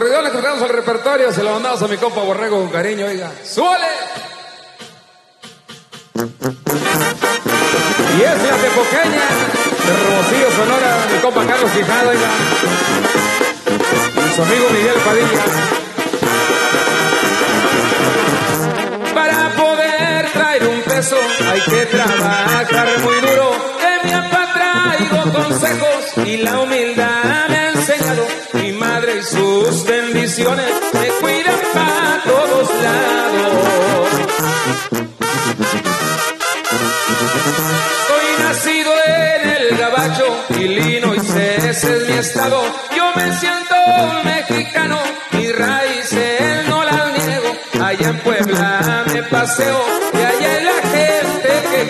corredores que traemos al repertorio se lo mandamos a mi compa Borrego con cariño, oiga. ¡Súbale! Y es la tepoqueña de Hermosillo, Sonora, mi compa Carlos Quijada, oiga. Y su amigo Miguel Padilla. Para poder traer un peso hay que trabajar muy duro. De mi papá traigo consejos y la humildad me ha enseñado. Mi madre y sus bendiciones me cuidan para todos lados. Soy nacido en el Gabacho, Illinois, ese es mi estado. Yo me siento un mexicano, mis raíces no las niego. Allá en Puebla me paseo y allá es la gente que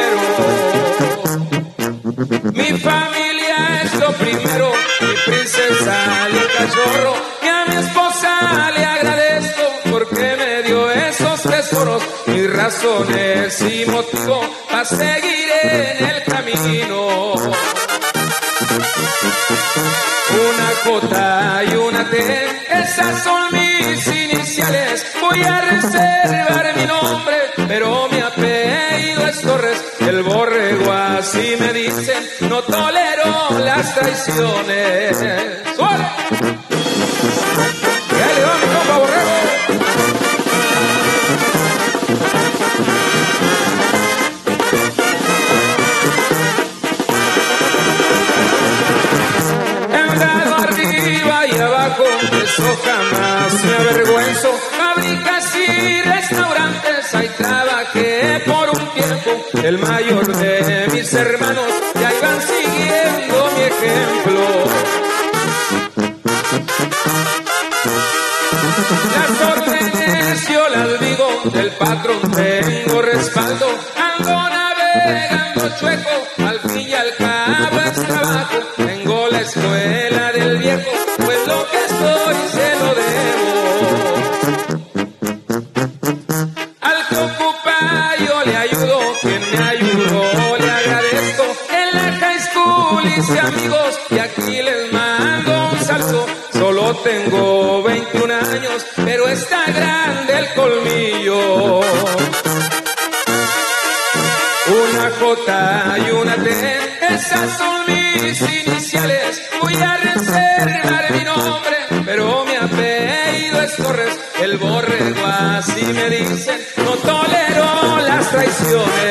quiero. Mi familia es lo primero, mi princesa y el cachorro. Y a mi esposa le agradezco porque me dio esos tesoros. Mis razones y motivo para seguir en el camino. Una J y una T, esas son mis iniciales. Voy a reservar mi nombre, pero mi apellido es Torres. El Borrego así me dicen, no tolero las traiciones. ¡Suele! ¡Ya le va mi compa Borrego! Eso jamás me avergüenzo. Fábricas y restaurantes, ahí trabajé por un tiempo. El mayor de mis hermanos ya iban siguiendo mi ejemplo. Las órdenes yo las digo, del patrón tengo respaldo. Ando navegando chueco, al fin y al cabo es trabajo. Tengo la escuela del viejo, pues lo que estoy se lo debo. Al que ocupa yo le ayudo, quien me ayudó le agradezco. En la high school hice amigos y aquí les mando un saludo. Solo tengo 21 años, pero está grande el colmillo. Una J y una T, esas son mis iniciales. Voy a reservar mi nombre, pero mi apellido es Torres. El Borrego así me dicen, no tolero las traiciones.